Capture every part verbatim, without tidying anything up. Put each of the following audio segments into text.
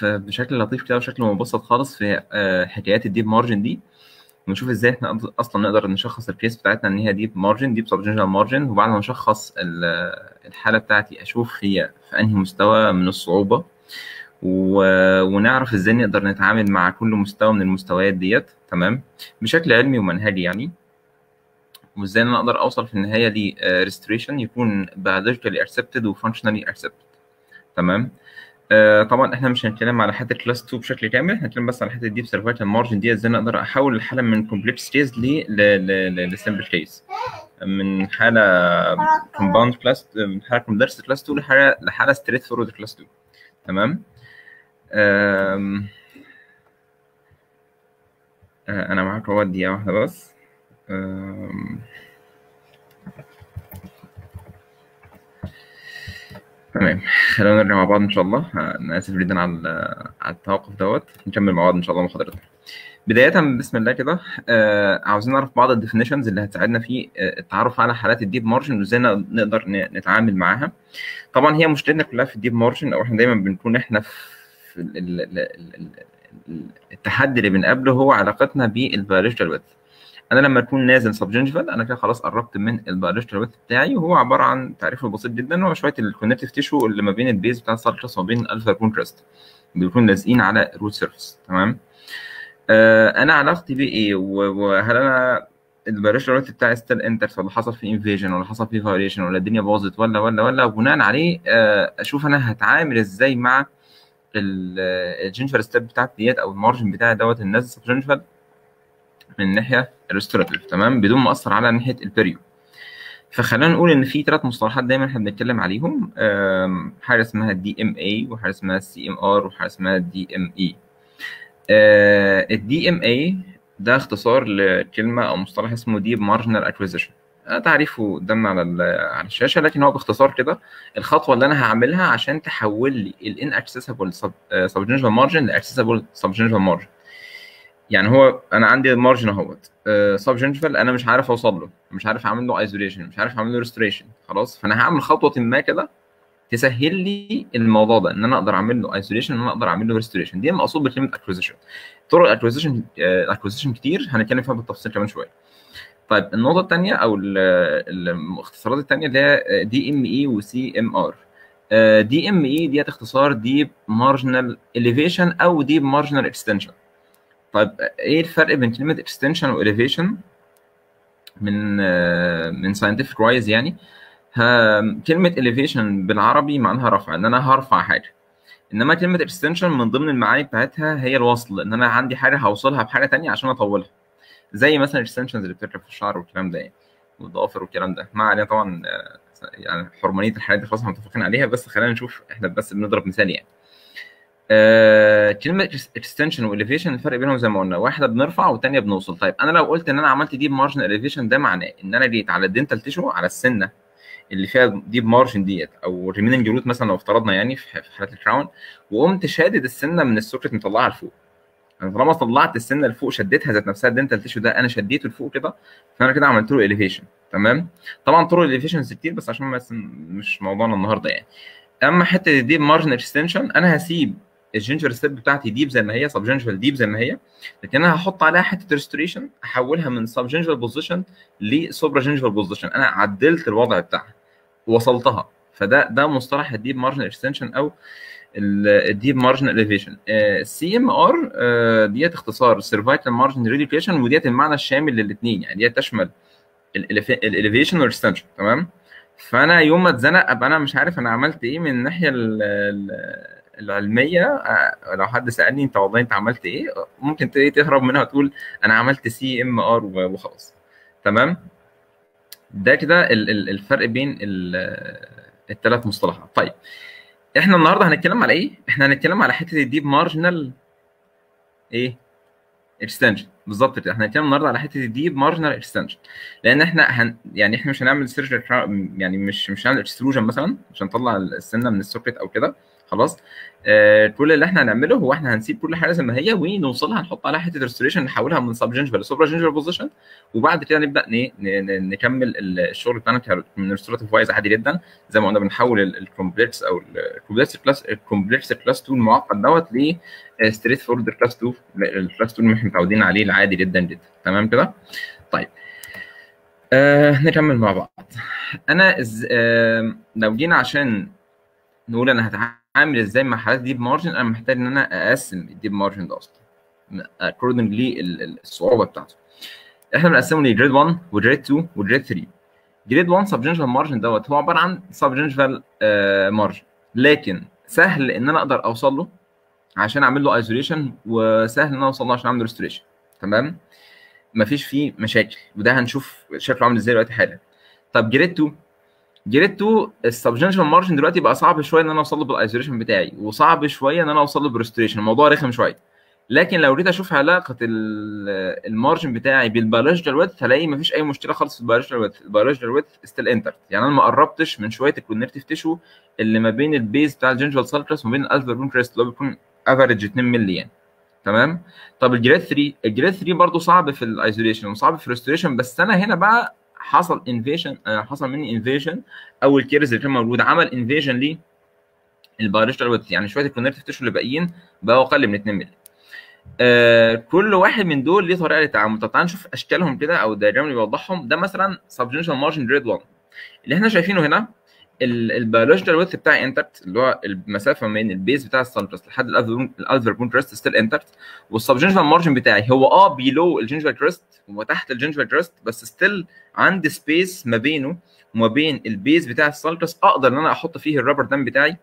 نعرف بشكل لطيف كده وبشكل مبسط خالص في آه، حكايات الديب مارجن دي، ونشوف ازاي احنا أص- اصلا نقدر نشخص الكيس بتاعتنا ان هي ديب مارجن، ديب سبجنجال مارجن. وبعد ما نشخص ال- الحاله بتاعتي اشوف هي في انهي مستوى من الصعوبه، و- ونعرف ازاي نقدر نتعامل مع كل مستوى من المستويات ديت، تمام، بشكل علمي ومنهجي يعني. وازاي انا اقدر اوصل في النهايه ل ريستريشن يكون biologically accepted و functionally accepted، تمام. آه، طبعا احنا مش هنتكلم على حته كلاس اتنين بشكل كامل، هنتكلم بس على حته الديب سيرفايكال مارجن دي، ازاي نقدر احول الحاله من كومبلكس كيس لسمبل كيس، من حاله كومباوند كلاس، من حاله كومبلكس كلاس اتنين لحاله لحاله ستريت فورورد كلاس اتنين، تمام. آم، آه، انا معاك اهو دقيقه واحده بس. آم، تمام، خلينا نرجع مع بعض ان شاء الله. آه، انا اسف جدا على على التوقف دوت، نكمل مع بعض ان شاء الله محاضرتنا. بداية بسم الله كده، آه عاوزين نعرف بعض الديفينيشنز اللي هتساعدنا في آه التعرف على حالات الديب مارجن وازاي نقدر ن- نتعامل معاها. طبعا هي مشكلتنا كلها في الديب مارجن، او احنا دايما بنكون احنا في ال- ال- ال- ال- ال- التحدي اللي بنقابله هو علاقتنا بالبيولوجيكال ويدث. انا لما اكون نازل سبجنجفال انا كده خلاص قربت من البيولوجيكال ويدث بتاعي، وهو عباره عن تعريفه بسيط جدا، هو شويه الكونكتيف تيشو اللي ما بين البيز بتاع السالكس وما بين الالفا بون كريست بيكونوا لازقين على الروت سيرفيس، تمام. آه، انا علاقتي بيه ايه، و- وهل انا الباراشوت ريت بتاعي ستيل انتكس، ولا حصل فيه انفيجن، ولا حصل فيه فايريشن، ولا الدنيا باظت، ولا ولا ولا وبناء عليه آه، اشوف انا هتعامل ازاي مع الجينجفال ستيب بتاعتي ديت، او المارجن بتاعي دوت الناس سبجنجفال من الناحيه الريستوراتيف، تمام، بدون ما اثر على ناحيه البريو. فخلينا نقول ان في ثلاث مصطلحات دايما احنا بنتكلم عليهم، آم، حاجه اسمها الدي ام اي، وحاجه اسمها السي ام ار، وحاجه اسمها الدي ام اي. الدي ام اي ده اختصار لكلمه او مصطلح اسمه ديب مارجنال اكويزيشن. تعريفه قدامنا على ال- على الشاشه، لكن هو باختصار كده الخطوه اللي انا هعملها عشان تحول لي الان اكسسبل سبجنجال مارجن لاكسسبل سبجنجال مارجن. يعني هو انا عندي مارجن اهوت سبجنجال، انا مش عارف اوصل له، مش عارف اعمل له ايزوليشن، مش عارف اعمل له ريستوريشن، خلاص. فانا هعمل خطوه ما كده تسهل لي الموضوع ده، ان انا اقدر اعمل له ايزوليشن، ان انا اقدر اعمل له ريستوريشن. دي المقصود بكلمه اكويزيشن. طرق الاكويزيشن الاكويزيشن كتير، هنتكلم فيها بالتفصيل كمان شويه. طيب النقطه الثانيه او ال- الاختصارات الثانيه اللي هي دي ام اي وسي ام ار. دي ام اي ديت اختصار ديب مارجنال اليفيشن او ديب مارجنال اكستنشن. طيب ايه الفرق بين كلمه اكستنشن واليفيشن من آه، من ساينتفك وايز يعني؟ ها، كلمه elevation بالعربي معناها رفع، ان انا هرفع حاجه. انما كلمه اكستنشن من ضمن المعاني بتاعتها هي الوصل، ان انا عندي حاجه هوصلها بحاجه تانية عشان اطولها، زي مثلا الاكستنشنز اللي بتركب في الشعر والكلام ده يعني، والضوافر والكلام ده. ما علينا طبعا، آه، يعني حرمانيه الحاجات دي خلاص احنا متفقين عليها، بس خلينا نشوف، احنا بس بنضرب مثال يعني. آه، كلمه اكستنشن واليفيشن الفرق بينهم زي ما قلنا، واحده بنرفع والثانيه بنوصل. طيب انا لو قلت ان انا عملت ديب مارجن اليفيشن، ده معناه ان انا جيت على الدنتال تيشو، على السنه اللي فيها ديب مارجن ديت، او ريميننج روت مثلا لو افترضنا يعني في في حاله الكراون، وقمت شادد السنه من السوكت مطلعها لفوق. انا طالما طلعت السنه لفوق، شديتها ذات نفسها، الدنتال تيشو ده انا شديته لفوق كده، فانا كده عملت له اليفيشن، تمام. طبعا طرق الاليفيشنز كتير، بس عشان بس مش موضوعنا النهارده يعني. اما حته الديب مارجن اكستنشن، انا هسيب الجينجر ستيب بتاعتي ديب زي ما هي، سب جينجفال ديب زي ما هي، لكن انا هحط عليها حته ريستوريشن، احولها من سب جينجفال بوزيشن لسوبرا جينجفال بوزيشن، انا عدلت الوضع بتاعها، وصلتها. فده ده مصطلح الديب مارجن اكستنشن او الديب مارجن اليفيشن. السي ام ار ديت اختصار سيرفايكال مارجن ريليكيشن، وديت المعنى الشامل للاثنين يعني، ديت تشمل الاليفيشن والاكستنشن، تمام. فانا يوم ما اتزنق ابقى انا مش عارف انا عملت ايه من الناحيه ال- ال- العلميه. آه، لو حد سالني انت والله انت عملت ايه، ممكن ت- تهرب منها وتقول انا عملت سي ام ار وخلاص، تمام. ده كده ال- ال- الفرق بين الثلاث مصطلحات. طيب احنا النهارده هنتكلم على ايه؟ احنا هنتكلم على حته الديب مارجنال ايه اكستنشن، بالظبط كده. احنا هنتكلم النهارده على حته الديب مارجنال اكستنشن، لان احنا هن يعني احنا مش هنعمل سيرجري، يعني مش مش هنعمل اكستروجن مثلا عشان نطلع السنه من السوكت او كده، خلاص. آه كل اللي احنا هنعمله هو احنا هنسيب كل حاجه زي ما هي ونوصلها نحط عليها حته ريستوريشن، نحولها من سب جنجفال لسوبرا جنجفال بوزيشن، وبعد كده نبدا ن- ن- نكمل الشغل بتاعنا ك- من ريستوراتيف وايز عادي جدا. زي ما قلنا بنحول الكومبلكس او الكومبلكس كلاس الكومبلكس كلاس اتنين المعقد دوت ل ستريت فورد كلاس اتنين، الكلاس اتنين اللي احنا متعودين عليه العادي جدا جدا. تمام كده. طيب آه نكمل مع بعض. انا إز... آه لو جينا عشان نقول انا هتعامل ازاي مع حالات ديب مارجن، انا محتاج ان انا اقسم الديب مارجن ده اصلا according للصعوبه بتاعته. احنا بنقسمه لجريد واحد وجريد اتنين وجريد تلاتة. جريد واحد سبجنجفال مارجن دوت هو عباره عن سبجنجفال مارجن، لكن سهل ان انا اقدر اوصل له عشان اعمل له ايزوليشن، وسهل ان انا اوصل له عشان اعمل ريستوريشن. تمام، مفيش فيه مشاكل، وده هنشوف شكله عامل ازاي دلوقتي حالا. طب جريد اتنين، جريد اتنين السبجنشال مارجن دلوقتي بقى صعب شويه ان انا اوصل له بالايزوليشن بتاعي، وصعب شويه ان انا اوصل له بريستوريشن، الموضوع رخم شويه. لكن لو جيت اشوف علاقه ال- المارجن بتاعي بالبيولوجيكال ويدث هلاقي مفيش اي مشكله خالص في البيولوجيكال ويدث. البيولوجيكال ويدث ستيل انتر، يعني انا ما قربتش من شويه الكونكتيف تيشو اللي ما بين البيز بتاع الجنجفال سالكس وما بين الالفر بون كريست اللي هو بيكون افريج اتنين مللي يعني. تمام. طب الجريد تلاتة، الجريد تلاتة برضه صعب في الايزوليشن وصعب في الريستوريشن، بس انا هنا بقى حصل انفيجن، حصل مني انفيجن، او الكيرز اللي كان موجود عمل انفيجن ليه البيولوجيكال ويدث، يعني شويه الكونكتيف تيشو اللي باقيين بقوا اقل من اتنين مللي. آه كل واحد من دول ليه طريقه للتعامل. طب تعالى نشوف اشكالهم كده او الدياجرام اللي بيوضحهم. ده مثلا سبجنشال مارجن جريد واحد اللي احنا شايفينه هنا. البيولوجيكال ويدث بتاعي انترت، اللي هو المسافه من البيز بتاع السالكس لحد الالفر بون كريست ستيل انترت، والسبجنشال مارجن بتاعي هو اه بيلو الجنجفال كريست وتحت الجنجفال كريست، بس ستيل عندي سبيس ما بينه وما بين البيز بتاع السالكس اقدر ان انا احط فيه الرابر دام بتاعي،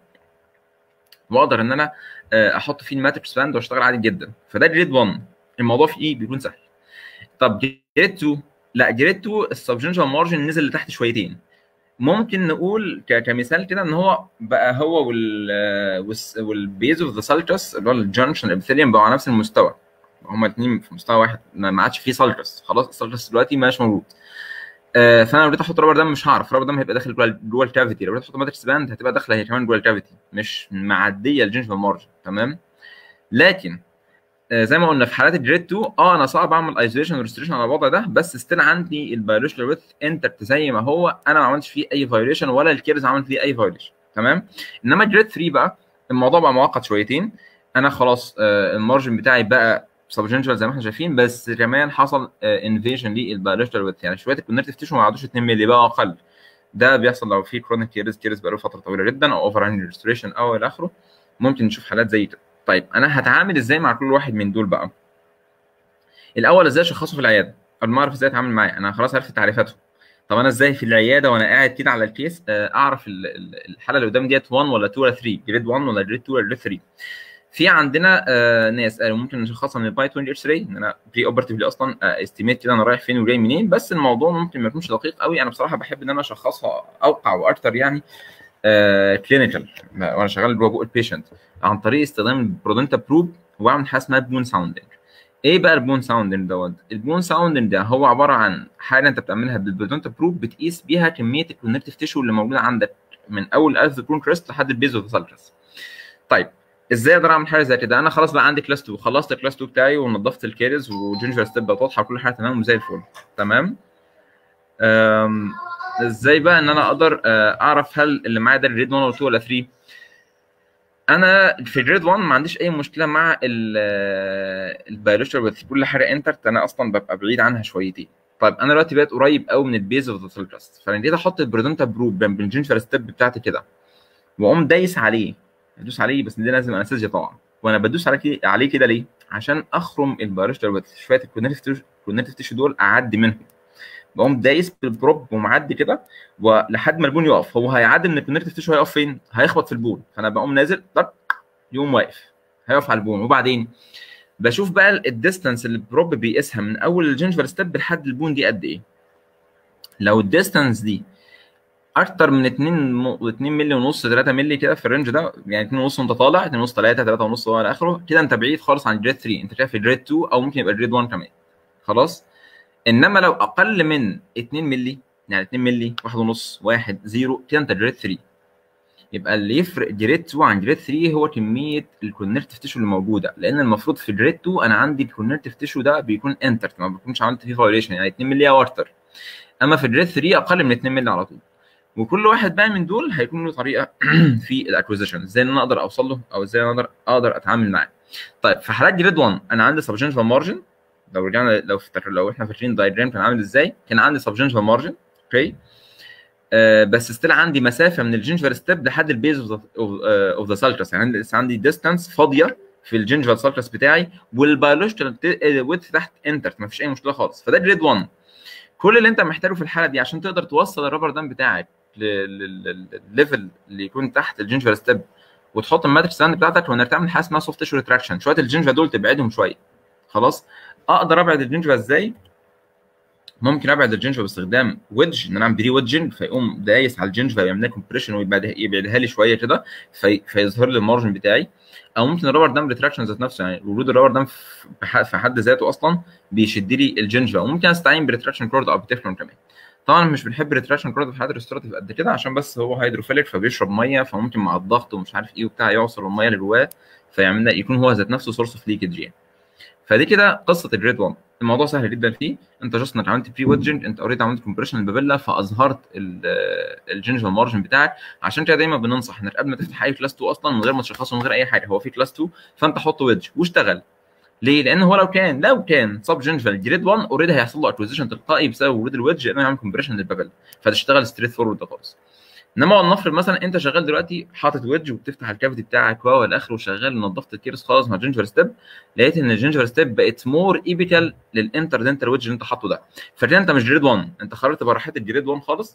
واقدر ان انا احط فيه الماتريكس باند واشتغل عادي جدا. فده جريد واحد، الموضوع فيه ايه بيكون سهل. طب جريد اتنين، لا جريد اتنين السبجنشال مارجن نزل لتحت شويتين. ممكن نقول كمثال كده ان هو بقى هو وال والبيز اوف ذا سالكس اللي هو الجنكشن الابيثيليوم بقوا على نفس المستوى، هما الاثنين في مستوى واحد، ما عادش فيه سالكس خلاص، السالكس دلوقتي ما بقاش موجود. آه فانا لو جيت احط رابر دم مش هعرف، رابر دم هيبقى داخل جوه جوه الكافيتي، لو جيت احط ماتريكس باند هتبقى داخله هي كمان جوه الكافيتي، مش معديه الجنكشن مارجن. تمام. لكن آه زي ما قلنا في حالات الجريد اتنين اه انا صعب اعمل ايزوليشن وريستريشن على الوضع ده، بس ستيل عندي البيولوجيكال ويدث انترت زي ما هو، انا ما عملتش فيه اي فايوليشن ولا الكيرز عملت فيه اي فايوليشن. تمام. انما الجريد تلاتة بقى الموضوع بقى معقد شويتين. انا خلاص آه المارجن بتاعي بقى سبجنشال زي ما احنا شايفين، بس كمان حصل انفيجن للبيولوجيكال ويدث، يعني شويه الكونكتيف تيشو ما عادوش اتنين مللي بقى اقل. ده بيحصل لو في كرونيك كيرز كيرز بقى له فتره طويله جدا، او اوفر هانج ريستوريشن او الى اخره، ممكن نشوف حالات زي كده. طيب انا هتعامل ازاي مع كل واحد من دول بقى؟ الاول ازاي اشخصه في العياده قبل ما اعرف ازاي اتعامل معاه؟ انا خلاص عرفت تعريفاته. طب انا ازاي في العياده وانا قاعد كده على الكيس اعرف الحاله اللي قدام ديت واحد ولا اتنين ولا تلاتة، جريد واحد ولا جريد اتنين ولا جريد تلاتة؟ في عندنا آه ناس قالوا ممكن نشخصها من الباي عشرين اتش ثلاثة، ان انا بري اوبرتيفلي اصلا استيميت كده انا رايح فين وجاي منين، بس الموضوع ممكن ما يكونش دقيق قوي. انا بصراحه بحب ان انا اشخصها اوقع واكتر يعني كلينيكال آه وانا شغال جوه بوق البيشنت عن طريق استخدام البرودنتا بروب، واعمل حاجه اسمها بون ساوندنج. ايه بقى البون ساوندنج دوت؟ البون ساوندنج ده هو عباره عن حاجه انت بتعملها بالبرودنتا بروب، بتقيس بيها كميه الكونكتيف تيشو اللي موجوده عندك من اول الالف بون كريست لحد البيز اوف سالكس. طيب ازاي اقدر اعمل حاجه زي كده؟ انا خلاص بقى عندي كلاس اتنين، خلصت الكلاس اتنين بتاعي ونظفت الكيرز والجينجر ستيب بقت واضحه وكل حاجه تمام وزي الفل. تمام. ازاي بقى ان انا اقدر اعرف هل اللي معايا ده جريد واحد ولا اتنين ولا تلاتة؟ انا في جريد واحد ما عنديش اي مشكله مع البيولوجيكال ويدث، كل حاجه انترت انا اصلا ببقى بعيد عنها شويتين. طيب انا دلوقتي بقيت قريب قوي من البيز اوف ذا سالكس، فانا جيت احط البرودنتا بروب جنب الجينجر ستيب بتاعتي كده، واقوم دايس عليه، ادوس عليه، بس دي لازم انستيزيا طبعا. وانا بدوس عليه عليه كده ليه؟ عشان اخرم البيولوجيكال ويدث، شويه الكونكتيف تيشو دول اعدي منهم. بقوم دايس بالبروب ومعدي كده ولحد ما البون يقف. هو هيعدي من الكونكتيف تيشو، هيقف فين؟ هيخبط في البون، فانا بقوم نازل طق يقوم واقف، هيقف على البون. وبعدين بشوف بقى الديستانس اللي البروب بيقيسها من اول الجينجفال ستيب لحد البون دي قد ايه. لو الديستانس دي اكتر من اتنين اتنين مللي ونص تلاتة مللي كده في الرينج ده، يعني اتنين ونص وانت طالع، اتنين ونص تلاتة تلاتة ونص والى اخره، كده انت بعيد خالص عن جريد تلاتة، انت كده في جريد اتنين او ممكن يبقى جريد واحد كمان. خلاص. انما لو اقل من اتنين مللي، يعني اتنين مللي، واحد ونص، واحد، صفر، كده انت جريد تلاتة. يبقى اللي يفرق جريد اتنين عن جريد تلاتة هو كميه الكونكتيف تيشو اللي موجوده، لان المفروض في جريد اتنين انا عندي الكونكتيف تيشو ده بيكون انترت، ما بيكونش عملت فيه فايوليشن، يعني اتنين مللي او اكتر. اما في جريد تلاتة اقل من اتنين مللي على طول. وكل واحد بقى من دول هيكون له طريقه في الاكوزيشن، ازاي ان انا اقدر اوصل له او ازاي انا اقدر اقدر اتعامل معاه. طيب في حالات جريد واحد انا عندي سبجنجفال مارجن، لو رجعنا لو افتكر لو احنا فاكرين الدايجرام كان عامل ازاي، كان عندي سبجنجفال مارجن اوكي. آه بس ستيل عندي مسافه من الجنجفال ستيب لحد البيز اوف ذا سالكس، يعني لسه عندي ديستانس فاضيه في الجنجفال سالكس بتاعي، والبيولوجيكال ويدث تحت انترت، ما فيش اي مشكله خالص. فده جريد واحد. كل اللي انت محتاجه في الحاله دي عشان تقدر توصل الرابر دام بتاعك للليفل اللي يكون تحت الجنجفال ستيب وتحط الماتريكس ستاند بتاعتك، وانك تعمل حاجه اسمها سوفت تيشو ريتراكشن، شويه الجنجفال دول تبعدهم شويه. خلاص. اقدر ابعد الجنجفال ازاي؟ ممكن ابعد الجنجفال باستخدام ويدج، ان انا اعمل بري ويدجنج، فيقوم دايس على الجنجفال يعمل لها كومبريشن ويبعدها لي شويه كده في فيظهر لي المارجن بتاعي. او ممكن الرابر دام ريتراكشن ذات نفسه، يعني وجود الرابر دام في حد ذاته اصلا بيشد لي الجنجفال، وممكن استعين بريتراكشن كورد او بتفلون كمان. طبعا مش بنحب الريتراكشن كورد في الحالات الريستوراتيف قد كده، عشان بس هو هيدروفيليك فبيشرب ميه، فممكن مع الضغط ومش عارف ايه وبتاع يعصر الميه اللي جواه فيعمل يكون هو ذات نفسه سورس اوف ليكج يعني. فدي كده قصه الجريد واحد. الموضوع سهل جدا فيه، انت جاست انك عملت بري ويدجنج، انت اوريدي عملت كومبريشن للبابيلا فاظهرت الجنجفال مارجن بتاعك. عشان كده دايما بننصح انك قبل ما تفتح اي كلاس اتنين اصلا من غير ما تشخصه من غير اي حاجه، هو في كلاس اتنين فانت حط ويدج واشتغل. ليه؟ لان هو لو كان لو كان سب جنجفال جريد واحد اوريدي هيحصل له اكوزيشن تلقائي بسبب وجود الويدج، لانه يعمل كومبريشن للبابيلا فتشتغل ستريت فورورد ده خالص. انما ولنفرض مثلا انت شغال دلوقتي حاطط ويدج وبتفتح الكافيتي بتاعك واو الى اخره وشغال نظفت الكيرس خالص مع الجنجفال ستيب، لقيت ان الجنجفال ستيب بقت مور ايبيكال للانتر دنتال ويدج اللي انت حاطه ده، فكده انت مش جريد واحد، انت خرجت بره حته جريد واحد خالص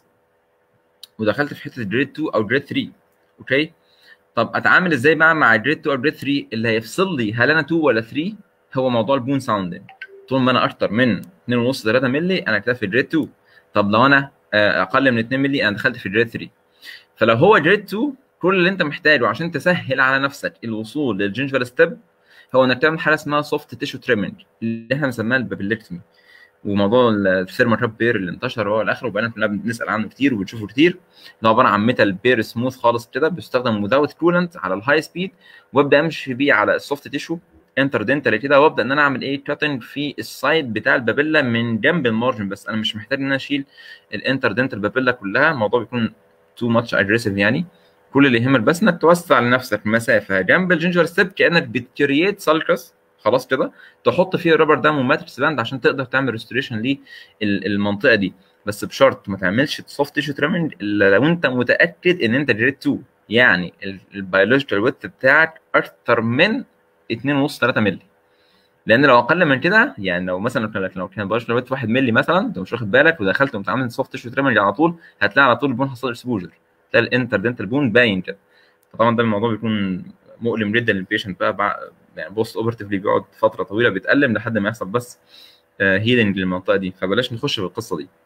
ودخلت في حته جريد اتنين او جريد تلاتة. اوكي. طب اتعامل ازاي بقى مع جريد اتنين او جريد تلاتة؟ اللي هيفصل لي هل انا اتنين ولا تلاتة هو موضوع البون ساوندنج. طول ما انا اكتر من اتنين ونص تلاتة مللي انا كده في جريد اتنين. طب لو انا اقل من اتنين مللي انا دخلت في جريد تلاتة. فلو هو جريد اتنين كل اللي انت محتاجه عشان تسهل على نفسك الوصول للجنجفال ستيب هو انك تعمل حاجه اسمها سوفت تيشو تريمنج اللي احنا بنسميها البابيلكتومي. وموضوع الثيرمال راب بير اللي انتشر هو الاخر وبقينا كلنا بنسال عنه كتير وبنشوفه كتير، ده عباره عن ميتال بير سموث خالص كده بيستخدم وذاوت كولنت على الهاي سبيد، وابدا امشي بيه على السوفت تيشو انتر دنتال كده، وابدا ان انا اعمل ايه كاتنج في السايد بتاع البابيلا من جنب المارجن بس. انا مش محتاج ان انا اشيل الانتر دنتال بابيلا كلها، الموضوع بيكون تو ماتش اجريسيف يعني. كل اللي يهمك بس انك توسع لنفسك مسافه جنب الجنجر ستيب كانك بتكرييت سالكس خلاص كده، تحط فيه الرابر دام وماتريكس باند عشان تقدر تعمل ريستوريشن للمنطقه دي، بس بشرط ما تعملش سوفت تيشو تريمنج الا لو انت متاكد ان انت جريد اتنين، يعني البيولوجيكال ويت بتاعك اكتر من اتنين ونص تلاتة مللي. لان لو اقل من كده يعني لو مثلا لو كان البيولوجيكال ويت واحد مللي مثلا انت مش واخد بالك ودخلت وانت عامل سوفت تيشو تريمنج على طول، هتلاقي على طول البون حصل اكسبوجر، تلاقي الانتر دنتال بون باين كده. فطبعا ده الموضوع بيكون مؤلم جدا للبيشنت بقى، يعني بوست اوبرتيفلي بيقعد فتره طويله بيتالم لحد ما يحصل بس هيلينج للمنطقه دي، فبلاش نخش في القصه دي.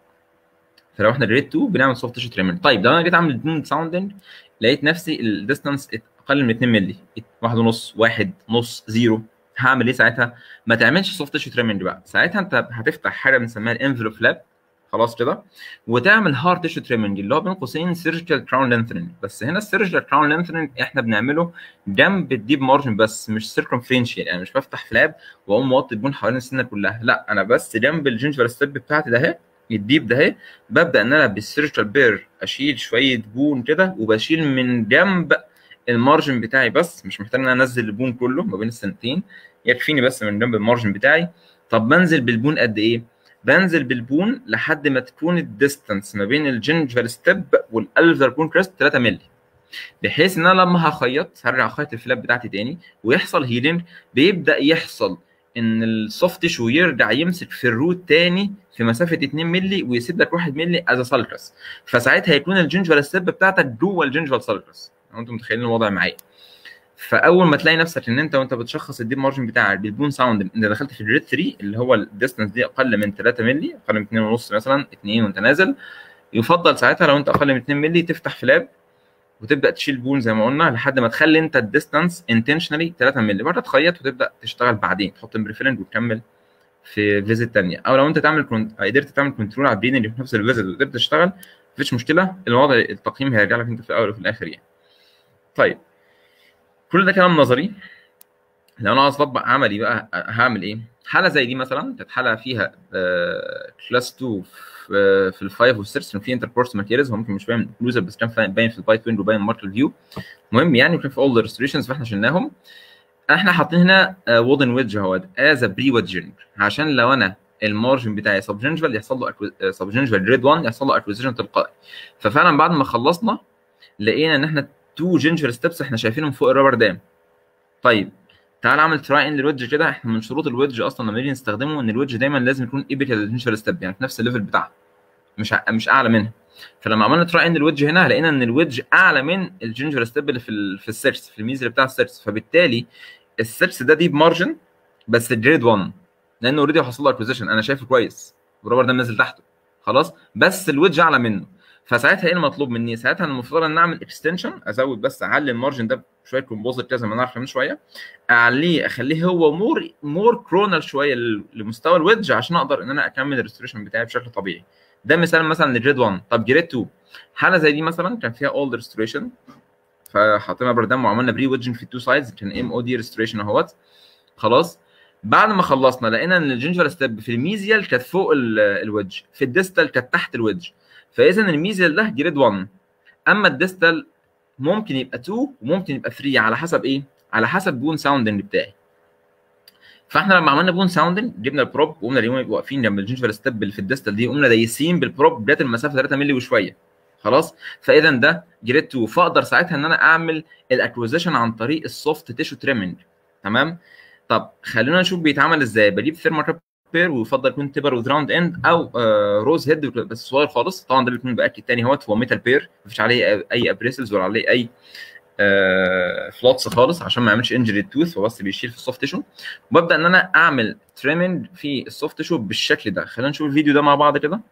فلو احنا جريد اتنين بنعمل سوفت تيشو تريمنج. طيب لو انا جيت اعمل بون ساوندنج لقيت نفسي الديستانس اقل من اتنين مللي، واحد ونص، واحد نص، زيرو، هعمل ايه ساعتها؟ ما تعملش سوفت تيشو تريمنج بقى، ساعتها انت هتفتح حاجه بنسميها الانفلوب فلاب خلاص كده، وتعمل هارد تيشو تريمنج اللي هو بين قوسين سيرجيكال كراون لينثنينج. بس هنا السيرجيكال كراون لينثنينج احنا بنعمله جنب الديب مارجن بس، مش سيركمفرنشال، يعني مش بفتح فلاب واقوم موطي البون حوالين السنه كلها، لا انا بس جنب الجنجفال ستيب بتاعتي ده اهي الديب ده اهي، ببدا ان انا بالسيرجيكال بير اشيل شويه بون كده وبشيل من جنب المارجن بتاعي بس، مش محتاج ان انا انزل البون كله ما بين السنتين، يكفيني بس من جنب المارجن بتاعي. طب بنزل بالبون قد ايه؟ بنزل بالبون لحد ما تكون الديستانس ما بين الجنجفال ستيب والالفر بون كريست تلاتة مللي، بحيث ان انا لما هخيط هرجع اخيط الفلاب بتاعتي تاني ويحصل هيلينج، بيبدا يحصل ان السوفت تيشو يرجع يمسك في الروت تاني في مسافه اتنين مللي ويسيب لك واحد مللي از سالكس، فساعتها هيكون الجنجفال ستيب بتاعتك جوه الجنجفال سالكس. انتم متخيلين الوضع معايا؟ فاول ما تلاقي نفسك ان انت وانت بتشخص الديب مارجن بتاعك بالبون ساوند انت دخلت في الجريد تلاتة اللي هو الديستانس دي اقل من تلاتة مللي، اقل من اتنين ونص مثلا اتنين وانت نازل، يفضل ساعتها لو انت اقل من اتنين مللي تفتح فلاب وتبدا تشيل بون زي ما قلنا لحد ما تخلي انت الديستانس انتشنالي تلاتة مللي، بعد تخيط وتبدا تشتغل بعدين تحط امبريفيلنج وتكمل في فيزيت ثانيه. او لو انت تعمل كنت قدرت تعمل كنترول على البرين اللي في نفس الفيزيت وتبدا تشتغل مفيش مشكله، الوضع التقييم هيرجع لك انت في الاول وفي الاخر يعني. طيب كل ده كلام نظري. لو انا عايز اطبق عملي بقى هعمل ايه؟ حاله زي دي مثلا كانت حاله فيها كلاس اتنين في في الفايف والسيرس في انتركورس ماتيريالز، هو ممكن مش باين انكلوزيف بس كان باين في البايت ويند وباين ماركل فيو. المهم يعني كان في اول ريستوريشنز فاحنا شلناهم. احنا حاطين هنا وودن ويدج اهوت از بري ويدجنج، عشان لو انا المارجن بتاعي سبجنجفال يحصل له سبجنجفال جريد واحد يحصل له اكوزيشن تلقائي. ففعلا بعد ما خلصنا لقينا ان احنا تو جينجر ستيبس احنا شايفينهم فوق الرابر دام. طيب تعال اعمل تراي ان للويدج كده. احنا من شروط الويدج اصلا لما نيجي نستخدمه ان الويدج دايما لازم يكون ايبيكال للجينجر ستيب، يعني في نفس الليفل بتاعها، مش مش اعلى منها. فلما عملنا تراي ان الويدج هنا لقينا ان الويدج اعلى من الجينجر ستيب اللي في ال في السيرس، في الميزل بتاع السيرس. فبالتالي السيرس ده ديب مارجن بس الجريد واحد، لانه اوريدي حصل له اكوزيشن، انا شايفه كويس والرابر ده نازل تحته خلاص، بس الويدج اعلى منه. فساعتها ايه المطلوب مني؟ ساعتها المفروض ان اعمل اكستنشن، ازود بس اعلي المارجن ده بشويه كومبوزيت كده زي ما نعرف من شويه، اعليه اخليه هو مور مور كرونال شويه لمستوى الويدج عشان اقدر ان انا اكمل الريستوريشن بتاعي بشكل طبيعي. ده مثال مثلا لجريد واحد. طب جريد اتنين حاله زي دي مثلا كان فيها اولد ريستوريشن، فحطينا بردام وعملنا بري ويدجنج في التو سايدز، كان ام او دي ريستوريشن اهوت خلاص. بعد ما خلصنا لقينا ان الجينجر ستيب في الميزيال كانت فوق الويدج، في الديستال كانت تحت الويدج. فاذا الميزيال ده جريد واحد، اما الديستال ممكن يبقى اتنين وممكن يبقى تلاتة على حسب ايه؟ على حسب بون ساوندنج بتاعي. فاحنا لما عملنا بون ساوندنج جبنا البروب وقمنا اليوم واقفين جنب الجينجر ستيب اللي في الديستال دي، قمنا دايسين بالبروب بدايه المسافه تلاتة مللي وشويه خلاص. فاذا ده جريد اتنين، فاقدر ساعتها ان انا اعمل الاكوزيشن عن طريق السوفت تيشو تريمنج. تمام. طب خلينا نشوف بيتعمل ازاي. بجيب ثيرمال بير ويفضل يكون تبر وذ راوند اند او آه روز هيد بس صغير خالص. طبعا ده بيكون باكد تاني اهوت هو ميتال بير، مفيش عليه اي ابريسلز ولا عليه اي آه فلوتس خالص عشان ما يعملش انجري التوث، هو بس بيشيل في السوفت تيشو. وببدا ان انا اعمل تريمنج في السوفت تيشو بالشكل ده. خلينا نشوف الفيديو ده مع بعض كده.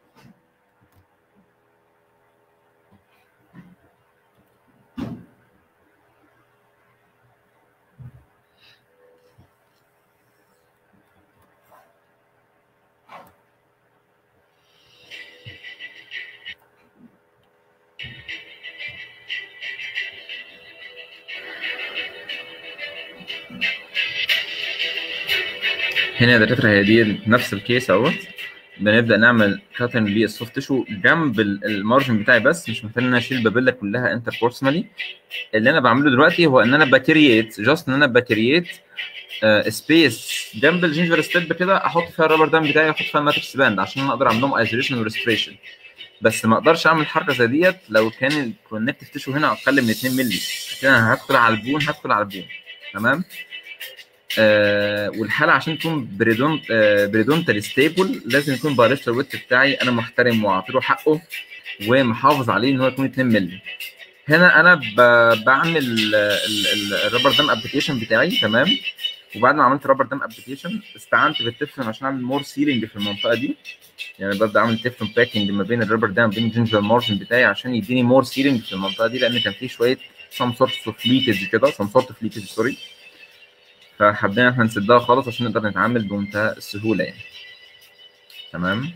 هنا يا دكاتره هي دي نفس الكيس اهوت، بنبدا نعمل كاتنج للسوفت تيشو جنب المارجن بتاعي، بس مش محتاج ان انا اشيل البابيلا كلها انتربورسمالي. اللي انا بعمله دلوقتي هو ان انا بكرييت جاست ان انا بكرييت آه سبيس جنب الجينجر ستيب كده، احط فيها الرابر دام بتاعي، احط فيها الماتريكس باند عشان انا اقدر اعمل لهم ايزوليشن وريستريشن. بس ما اقدرش اعمل حركه زي ديت لو كان الكونكتيف تيشو هنا اقل من اتنين مللي، كده انا هدخل على البون هدخل على البون. تمام. آه والحاله عشان تكون بريدونت آه بريدونتال ستيبل لازم يكون بايلستر ويت بتاعي انا محترم وعاطيله حقه ومحافظ عليه ان هو يكون اتنين مللي. هنا انا بعمل الرابر دام ابلكيشن بتاعي. تمام. وبعد ما عملت رابر دام ابلكيشن استعنت بالتفلون عشان اعمل مور سيلينج في المنطقه دي، يعني ببدا اعمل تفلون باكينج ما بين الرابر دام وبين الجينجر مارجن بتاعي عشان يديني مور سيلينج في المنطقه دي، لان كان في شويه سم سورت اوف ليكج كده سم سورت اوف ليكج سوري، فحبينا احنا نسدها خالص عشان نقدر نتعامل بمنتهى السهوله يعني. تمام.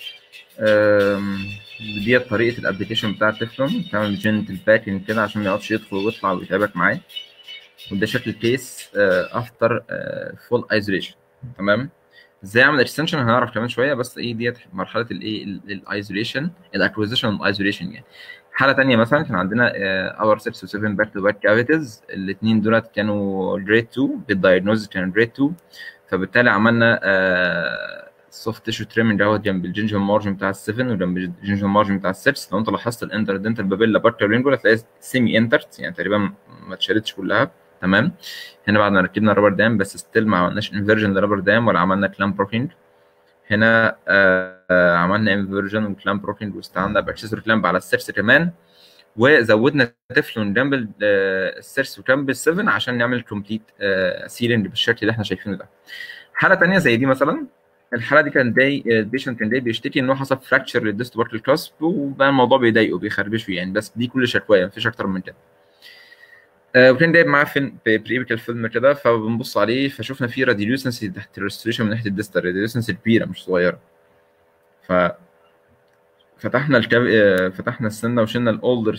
دي طريقه الابلكيشن بتاع التفلون، تعمل جنتل باكينج كده عشان ما يقعدش يدخل ويطلع ويتعبك معاه. وده شكل الكيس افتر فول ايزوليشن. تمام. ازاي اعمل اكستنشن هنعرف كمان شويه، بس ايه ديت مرحله الايه الايزوليشن الاكوزيشن والايزوليشن يعني. حاله ثانيه مثلا كان عندنا اور ستة و سبعة باك تو باك كافيتيز، الاثنين دولت كانوا جريد اتنين بالدايجنوز كان جريد اتنين، فبالتالي عملنا سوفت تيشو تريمنج اهوت جنب الجينجر مارجن بتاع السفن وجنب الجينجر مارجن بتاع السبس. لو انت لاحظت الانتر دنتال بابيلا باركر رينجول هتلاقي سيمي انترت يعني تقريبا ما اتشالتش كلها. تمام. هنا بعد ما ركبنا الرابر دام بس ستيل ما عملناش انفيرجن للرابر دام ولا عملنا كلام بروكينج. هنا آه عملنا انفيرجن وكلام بروكينج واستعملنا باكسسوري كلامب على السيرس كمان، وزودنا تفلون جنب السيرس وجنب السفن عشان نعمل كومبليت آه سيلينج بالشكل اللي احنا شايفينه ده. حاله ثانيه زي دي مثلا، الحاله دي كان جاي البيشنت كان جاي بيشتكي ان هو حصل فراكشر للديست باركل كلاسب وبقى الموضوع بيضايقه بيخربشه يعني، بس دي كل شكواه مفيش اكتر من كده. آه وكان جايب معاه فيلم بريبيكال فيلم كده، فبنبص عليه فشوفنا فيه راديولوسنسي تحت الريستوريشن من ناحيه الديستال، راديولوسنسي كبيره مش صغيره. ف فتحنا الكاب... فتحنا السنه وشلنا الاولد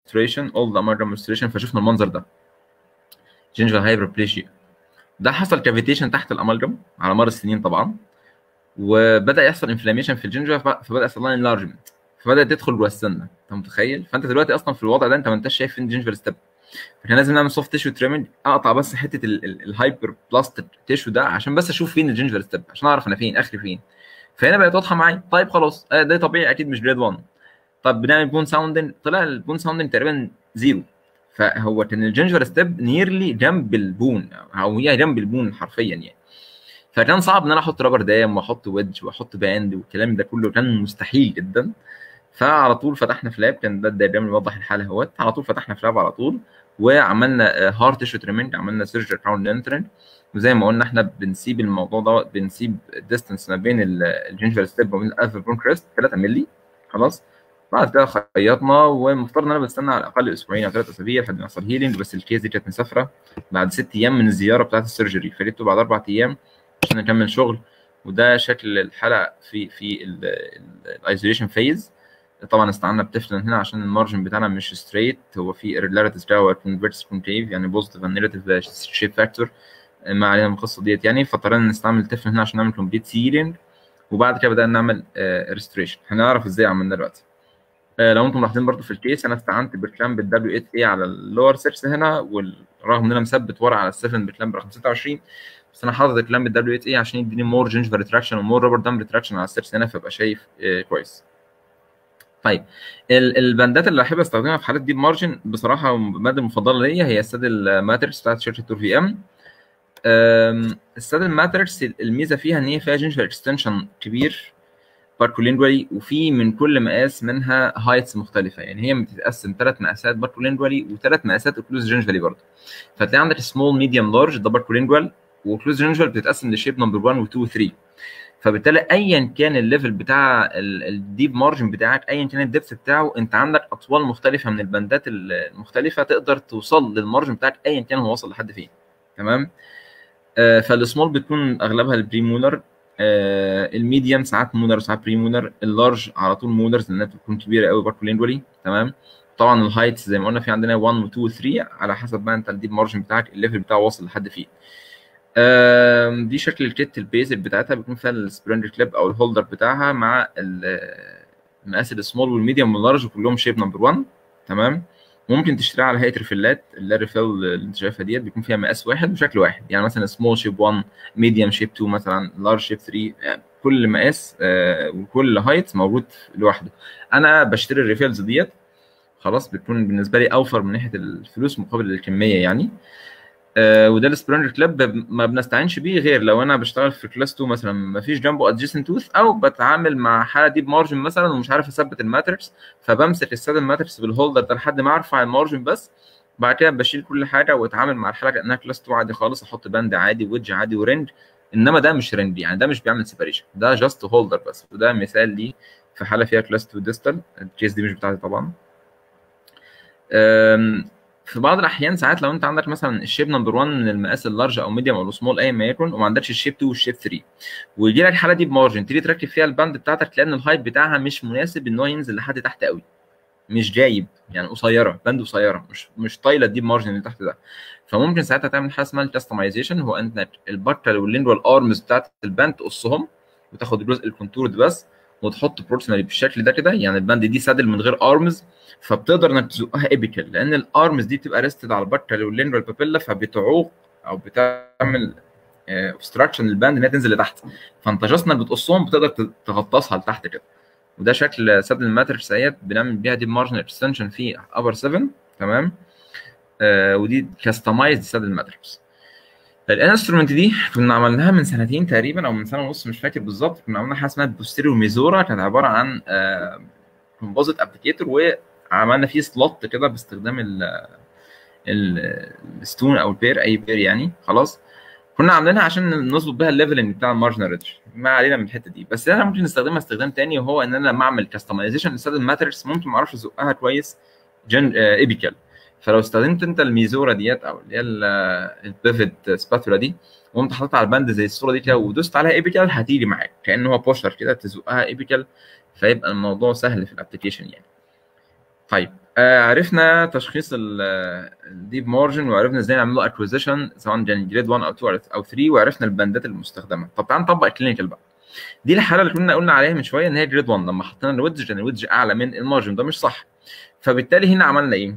restoration all the amalgam restoration، فشفنا المنظر ده gingival hyperplasia. ده حصل كافيتيشن تحت الامالجم على مر السنين طبعا، وبدا يحصل انفلاميشن في الجنجفا، فبدا يحصل لها انلارجمنت، فبدا تدخل جوه السنه. انت متخيل؟ فانت دلوقتي اصلا في الوضع ده انت ما انتش شايف فين الجنجفال ستيب، فاحنا لازم نعمل سوفت تيشو تريمنج، اقطع بس حته الهايبر بلاستيك تيشو ده عشان بس اشوف فين الجنجفال ستيب، عشان اعرف انا فين اخري فين. فهنا بقت واضحه معايا. طيب خلاص ده طبيعي اكيد مش جريد واحد. طب بنعمل بون ساوندنج، طلع البون ساوندنج تقريبا زيرو، فهو كان الجنجفال ستيب نيرلي جنب البون، او هي جنب البون حرفيا يعني. فكان صعب ان انا احط رابر دايم واحط ويدج واحط باند والكلام ده كله، كان مستحيل جدا. فعلى طول فتحنا في لاب، كان ده الدايجرام اللي بيوضح الحاله اهوت. على طول فتحنا في لاب على طول وعملنا هارت تيشو تريمنج، عملنا سيرجري كراون لينترنج. وزي ما قلنا احنا بنسيب الموضوع ده، بنسيب الديستنس ما بين الجنجفال ستيب وبين الالفا برون كريست ثلاثة مللي خلاص. بعد كده خيطنا، ومفترض ان انا بستنى على الاقل اسبوعين او ثلاث اسابيع لحد ما يحصل هيلينج. بس الكيس دي كانت مسافره بعد ست ايام من الزياره بتاعت السيرجري، فجبته بعد اربع ايام عشان نكمل شغل. وده شكل الحلقه في في الايزوليشن فيز. طبعا استعنا بتفلن هنا عشان المارجن بتاعنا مش ستريت، هو في irregularities بتاعه كونفرتس كونكيف، يعني بوزيتيف اند نيجاتيف شيب فاكتور، ما علينا من القصه ديت يعني. فاضطرينا نستعمل تفلن هنا عشان نعمل كومبليت سيلينج. وبعد كده بدانا نعمل ريستوريشن. هنعرف ازاي عملنا دلوقتي. لو انتم ملاحظين برضو في الكيس انا استعنت بالكلامب الدبليو ثمانية اي على اللور سيرس هنا، والرغم ان انا مثبت ورا على السفن بالكلامب رقم ستة وعشرين، بس انا حاطط الكلامب الدبليو ثمانية اي عشان يديني مور جنجفال ريتراكشن ومور رابر دام ريتراكشن على السيرس هنا، فابقى شايف كويس. طيب الباندات اللي احب استخدمها في حالات ديب مارجن بصراحه الماده المفضله ليا هي السادل ماتريكس بتاعت شركه تور في ام. السادل ماتريكس الميزه فيها ان هي فيها جنجفال اكستنشن كبير باركولينجوالي، وفي من كل مقاس منها هايتس مختلفه، يعني هي بتتقسم ثلاث مقاسات باركولينجوالي وثلاث مقاسات اوكلوز جنجفالي برضه. فتلاقي عندك سمول ميديوم لارج ده باركولينجوال، واوكلوز جنجفال بتتقسم لشيب نمبر واحد و اتنين و تلاتة. فبالتالي ايا كان الليفل بتاع الديب مارجن بتاعك، ايا كان الدبث بتاعه، انت عندك اطوال مختلفه من البندات المختلفه تقدر توصل للمارجن بتاعك ايا كان هو وصل لحد فين. تمام. آه فالسمول بتكون اغلبها البريمولر، آه الميديم ساعات مولر ساعات بريمولر، اللارج على طول مولرز لانها بتكون كبيره قوي باركولينجوالي. تمام. طبعا الهايت زي ما قلنا في عندنا واحد و اتنين و تلاتة على حسب بقى انت الديب مارجن بتاعك الليفل بتاعه واصل لحد فين. دي شكل الكيت البيزك بتاعتها، بيكون فيها السبرينج كليب او الهولدر بتاعها مع المقاس السمول والميديوم واللارج كلهم شيب نمبر واحد. تمام. ممكن تشتريها على هيئه ريفيلات، الريفيل اللي انت شايفها ديت بيكون فيها مقاس واحد وشكل واحد، يعني مثلا سمول شيب واحد، ميديوم شيب اتنين، مثلا لارج شيب تلاتة، يعني كل مقاس آه وكل هايت موجود لوحده. انا بشتري الريفيلز ديت خلاص، بتكون بالنسبه لي اوفر من ناحيه الفلوس مقابل الكميه يعني. آه وده السبرينج كليب ما بنستعينش بيه غير لو انا بشتغل في كلاس اتنين مثلا ما فيش جنبه ادجيسنت توث، او بتعامل مع حاله ديب مارجن مثلا ومش عارف اثبت الماتريكس، فبمسك السادل ماتريكس بالهولدر ده لحد ما ارفع المارجن بس. بعد كده بشيل كل حاجه واتعامل مع الحاله كانها كلاس اتنين عادي خالص، احط باند عادي ويدج عادي ورنج. انما ده مش رنج، يعني ده مش بيعمل سيبريشن، ده جاست هولدر بس. وده مثال ليه في حاله فيها كلاس اتنين ديستال، الكيس دي مش بتاعتي طبعا. في بعض الاحيان ساعات لو انت عندك مثلا الشيب نمبر واحد من المقاس اللارج او ميديوم او السمول ايا ما يكن، وما عندكش الشيب اتنين والشيب تلاتة، ويجي لك الحاله دي بمارجن تيجي تركب فيها الباند بتاعتك، تلاقي ان الهايت بتاعها مش مناسب ان هو ينزل لحد تحت قوي، مش جايب، يعني قصيره، باند قصيره، مش مش طايله الديب مارجن اللي تحت ده. فممكن ساعتها تعمل حاجه اسمها الكاستمايزيشن، هو انت البكتل واللينجوال ارمز بتاعت الباند تقصهم وتاخد الجزء الكونتورد بس وتحط بروكسيمالي بالشكل ده كده، يعني الباند دي سادل من غير ارمز، فبتقدر انك تزقها ايبيكال، لان الارمز دي بتبقى ريستد على البكتل واللينجوال بابيلا، فبتعوق او بتعمل اوبستراكشن للباند انها تنزل لتحت، فانت جاست انك بتقصهم بتقدر تغطسها لتحت كده. وده شكل سادل الماتريكس ديت بنعمل بيها دي مارجن اكستنشن في ابر سبعة. تمام. آه ودي كاستمايزد سادل ماتريكس. الانسترومنت دي كنا عملناها من سنتين تقريبا او من سنه ونص مش فاكر بالظبط، كنا عملنا حاجه اسمها بوستيريو ميزورا، كانت عباره عن آه كومبوزيت ابليكيتور، وعملنا فيه سلوت كده باستخدام الستون او البير، اي بير يعني خلاص. كنا عاملينها عشان نظبط بيها الليفلنج بتاع المارجنال ريدج، ما علينا من الحته دي. بس انا ممكن نستخدمها استخدام تاني، وهو ان انا لما اعمل كاستمايزيشن للسادل ماتريكس ممكن ما اعرفش ازقها كويس جن آه ايبيكال. فلو استخدمت انت الميزورا ديت او اللي هي البيفت سباتولا دي، وقمت حاططها على الباند زي الصوره دي كده ودوست عليها ايبيكال، هتيجي معاك كانه هو بوشر كده تزقها ايبيكال، فيبقى الموضوع سهل في الابلكيشن يعني. طيب آه عرفنا تشخيص الديب مارجن، وعرفنا ازاي نعمل له اكوزيشن سواء كان جريد واحد او اتنين او تلاتة، وعرفنا الباندات المستخدمه. طب تعال نطبق الكلينيكال بقى. دي الحاله اللي كنا قلنا عليها من شويه ان هي جريد واحد، لما حطينا الويدج كان الويدج اعلى من المارجن، ده مش صح. فبالتالي هنا عملنا ايه؟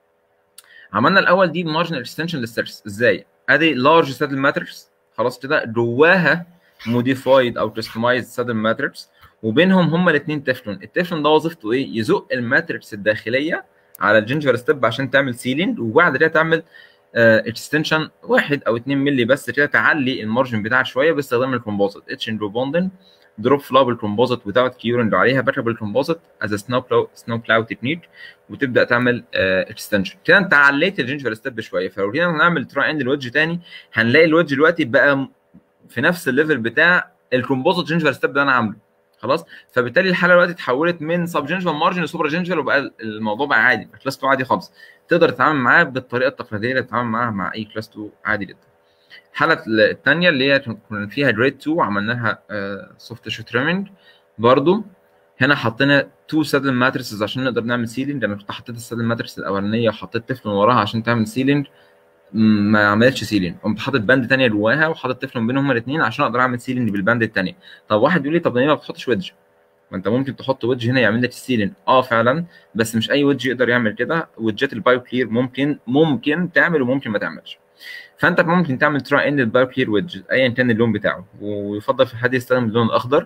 عملنا الاول دي مارجنال اكستنشن للسيرفيس. ازاي؟ ادي لارج سادل ماتريكس خلاص كده، جواها موديفايد او كستمايزد سادل ماتريكس، وبينهم هما الاثنين تeflon. التeflon ده وظيفته ايه؟ يزق الماتريكس الداخليه على الجنجر ستيب عشان تعمل سيلينج، وبعد كده تعمل اكستنشن واحد او اتنين مللي بس كده، تعلي المارجن بتاعها شويه باستخدام الكومبوزيت اتش اند بوندن دروب فلاب الكومبوزيت وتاوت كيورنج عليها باكب الكومبوزيت از سنو بلاو سنو بلاو تكنيك، وتبدا تعمل اكستنشن uh, كده. انت عليت الجنجر ستيب شويه. فلو جينا نعمل تراي اند الويدج تاني، هنلاقي الويدج دلوقتي بقى في نفس الليفل بتاع الكومبوزيت جنجر ستيب ده انا عامله خلاص. فبالتالي الحاله دلوقتي اتحولت من سب جنجر مارجن لسوبر جنجر، وبقى الموضوع بقى عادي، كلاس اتنين عادي خالص، تقدر تتعامل معاه بالطريقه التقليديه اللي تتعامل معاها مع اي كلاس اتنين عادي جدا. الحاله الثانيه اللي هي كنا فيها جريد اتنين وعملنا لها سوفت تيشو تريمنج، برضو هنا حطينا تو سادل ماتريسز عشان نقدر نعمل سيلينج. انا كنت حطيت السادل ماتريس الاولانيه وحطيت تeflon وراها عشان تعمل سيلينج، ما عملتش سيلينج، قمت حاطط باند ثانيه جواها وحاطط تeflon بينهم هما الاثنين عشان اقدر اعمل سيلينج بالباند الثانيه. طب واحد يقول لي طب ليه ما بتحطش ويدج؟ ما انت ممكن تحط ويدج هنا يعمل لك السيلينج. اه فعلا، بس مش اي ويدج يقدر يعمل كده. ويدجات البايو كلير ممكن ممكن تعمل وممكن ما تعملش. فانت ممكن تعمل تراي اند البايو كلير ويدج ايا كان اللون بتاعه، ويفضل في حد يستخدم اللون الاخضر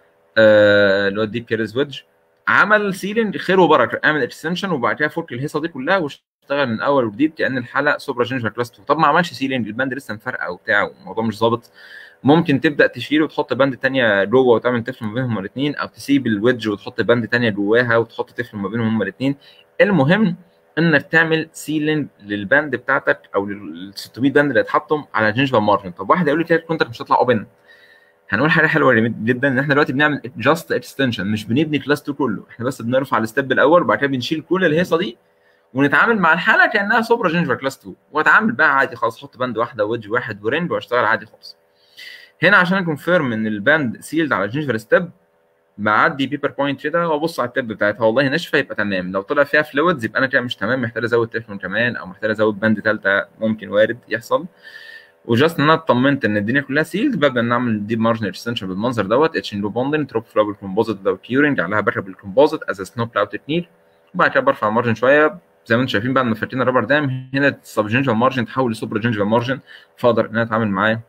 اللي هو الديب كيرز ويدج. عمل سيلينج خير وبركه، اعمل اكستنشن وبعد كده فك الهيصه دي كلها واشتغل من اول وجديد كان الحلقه سوبرا جينجر كلاس اتنين. طب ما عملش سيلينج، الباند لسه مفرقه وبتاع والموضوع مش ظابط، ممكن تبدا تشيله وتحط باند ثانيه جوه وتعمل تeflon ما بينهم الاثنين، او تسيب الويدج وتحط باند ثانيه جواها وتحط تeflon ما بينهم هما الاثنين. المهم انك تعمل سيلينج للباند بتاعتك او لل ستمية باند اللي اتحطوا على الجينجر مارجن. طب واحد يقول لي كده كنت مش هتطلع اوبن. هنقول حاجه حلوه جدا، ان احنا دلوقتي بنعمل جاست اكستنشن، مش بنبني كلاس اتنين كله، احنا بس بنرفع الستيب الاول وبعد كده بنشيل كل الهيصه دي ونتعامل مع الحاله كانها سوبرا جينجر كلاس اتنين، واتعامل بقى عادي خالص، احط باند واحده ويدج واحد ورينج واشتغل عادي خالص. هنا عشان اكونفيرم ان الباند سيلد على الجينجر ستيب، بعدي بيبر بوينت كده وابص على التب بتاعتها، والله ناشفه يبقى تمام، لو طلع فيها فلويدز يبقى انا كده مش تمام، محتاج ازود تeflon كمان او محتاج ازود باند ثالثه، ممكن وارد يحصل. وجاست ان انا اطمنت ان الدنيا كلها سيلد، ببدا نعمل ديب مارجن اكستنشن بالمنظر دوت اتش ان بوندن تروب فلوب الكومبوزيت ده كيورنج عليها باك اب الكومبوزيت از سنو بلاو تكنيك، وبعد كده برفع المارجن شويه زي ما انتم شايفين. بعد ما فكينا الرابر دام هنا السب جينجر مارجن تحول لسوبر جينجر مارجن، فاقدر ان انا اتعامل معاه